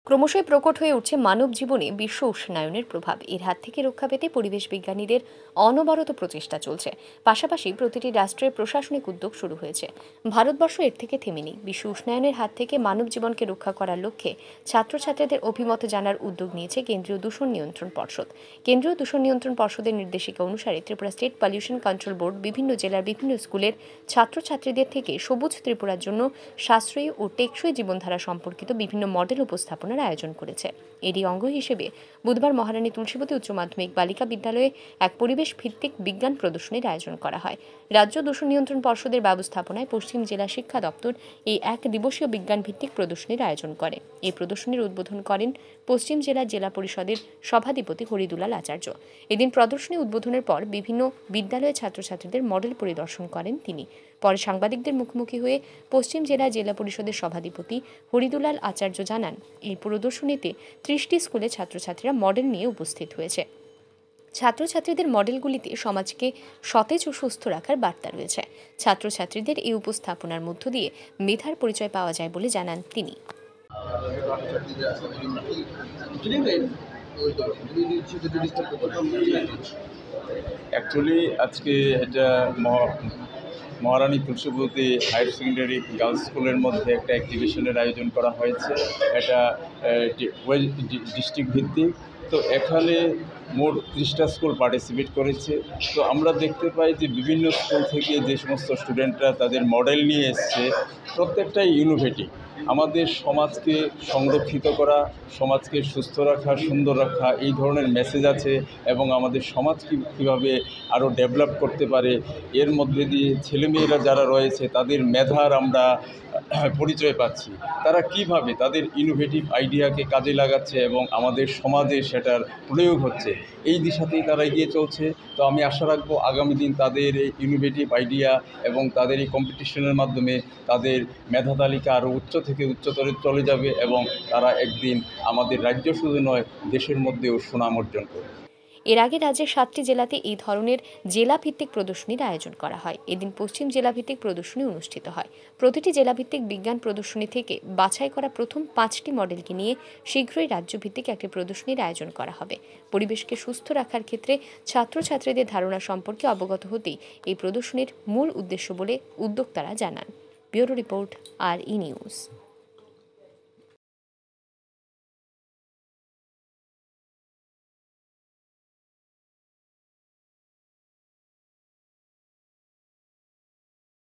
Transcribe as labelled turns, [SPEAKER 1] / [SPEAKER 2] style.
[SPEAKER 1] ক্রমশই প্রকট হয়ে উঠছে মানব জীবনে বিশ্ব উষ্ণায়নের প্রভাব। এর হাত থেকে রক্ষা পেতে পরিবেশ বিজ্ঞানীদের অনবরত প্রচেষ্টা চলছে। পাশাপাশি প্রতিটি রাষ্ট্রের প্রশাসনিক উদ্যোগ শুরু হয়েছে। ভারতবর্ষ এর থেকে থেমেনি। বিশ্ব উষ্ণায়নের হাত থেকে মানব জীবনকে রক্ষা করার লক্ষ্যে ছাত্রছাত্রীদের অভিমত জানার উদ্যোগ নিয়েছে কেন্দ্রীয় দূষণ নিয়ন্ত্রণ পর্ষদ। কেন্দ্রীয় দূষণ নিয়ন্ত্রণ পর্ষদের নির্দেশিকা অনুসারে Tripura state pollution control board বিভিন্ন জেলার বিভিন্ন স্কুলের ছাত্রছাত্রীদের থেকে সবুজ ত্রিপুরার জন্য সাশ্রয়ী ও টেকসই জীবনধারা সম্পর্কিত বিভিন্ন মডেল উপস্থাপনার আয়োজন করেছে। এরই অঙ্গ হিসেবে বুধবার মহারানী তুলসীবতী উচ্চ মাধ্যমিক বালিকা বিদ্যালয়ে এক পরিবেশ ভিত্তিক বিজ্ঞান প্রদর্শনীর আয়োজন করা হয়। রাজ্য দূষণ নিয়ন্ত্রণ পর্ষদের ব্যবস্থাপনায় পশ্চিম জেলা শিক্ষা দপ্তর এই এক দিবসীয় বিজ্ঞান ভিত্তিক প্রদর্শনীর আয়োজন করে। এই প্রদর্শনীর উদ্বোধন করেন পশ্চিম জেলা জেলা পরিষদের সভাধিপতি হরিদুলাল আচার্য। এদিন প্রদর্শনী উদ্বোধনের পর বিভিন্ন বিদ্যালয়ের ছাত্রছাত্রীদের মডেল পরিদর্শন করেন তিনি। পরে সাংবাদিকদের মুখোমুখি হয়ে পশ্চিম জেলা জেলা পরিষদের সভাধিপতি হরিদুলাল আচার্য জানান, এই প্রদর্শনীতে 30টি স্কুলের ছাত্রছাত্রীরা মডেল নিয়ে উপস্থিত হয়েছে। ছাত্রছাত্রীদের মডেলগুলিতে সমাজকে সতেজ ও সুস্থ রাখার বার্তা রয়েছে। ছাত্রছাত্রীদের এই উপস্থাপনার মধ্য দিয়ে মেধার পরিচয় পাওয়া যায় বলে জানান তিনি।
[SPEAKER 2] অ্যাকচুয়ালি আজকে এটা Maharani Tulsibati higher secondary girls স্কুলের মধ্যে একটা এক্সিবিশনের আয়োজন করা হয়েছে। এটা ওয়েস্ট ডিস্ট্রিক্ট ভিত্তিক। তো এখানে মোট 30টা স্কুল পার্টিসিপেট করেছে। তো আমরা দেখতে পাই যে বিভিন্ন স্কুল থেকে যে সমস্ত স্টুডেন্টরা তাদের মডেল নিয়ে এসছে, প্রত্যেকটাই ইনোভেটিভ। আমাদের সমাজকে সংরক্ষিত করা, সমাজকে সুস্থ রাখা, সুন্দর রাখা, এই ধরনের মেসেজ আছে। এবং আমাদের সমাজ কীভাবে আরও ডেভেলপ করতে পারে, এর মধ্যে দিয়ে ছেলেমেয়েরা যারা রয়েছে তাদের মেধার আমরা পরিচয় পাচ্ছি। তারা কিভাবে তাদের ইনোভেটিভ আইডিয়াকে কাজে লাগাচ্ছে এবং আমাদের সমাজে সেটার প্রয়োগ হচ্ছে, এই দিশাতেই তারা এগিয়ে চলছে। তো আমি আশা রাখবো আগামী দিন তাদের এই ইনোভেটিভ আইডিয়া এবং তাদের এই কম্পিটিশনের মাধ্যমে তাদের মেধা তালিকা আরও উচ্চ থেকে উচ্চতরে চলে যাবে এবং তারা একদিন আমাদের রাজ্য শুধু নয়, দেশের মধ্যেও সুনাম অর্জন করবে।
[SPEAKER 1] এর আগে রাজ্যের 7টি জেলাতে এই ধরনের জেলাভিত্তিক প্রদর্শনীর আয়োজন করা হয়। এদিন পশ্চিম জেলাভিত্তিক প্রদর্শনী অনুষ্ঠিত হয়। প্রতিটি জেলাভিত্তিক বিজ্ঞান প্রদর্শনী থেকে বাছাই করা প্রথম 5টি মডেলকে নিয়ে শীঘ্রই রাজ্যভিত্তিক একটি প্রদর্শনীর আয়োজন করা হবে। পরিবেশকে সুস্থ রাখার ক্ষেত্রে ছাত্রছাত্রীদের ধারণা সম্পর্কে অবগত হতেই এই প্রদর্শনীর মূল উদ্দেশ্য বলে উদ্যোক্তারা জানান। Bureau report, RE news.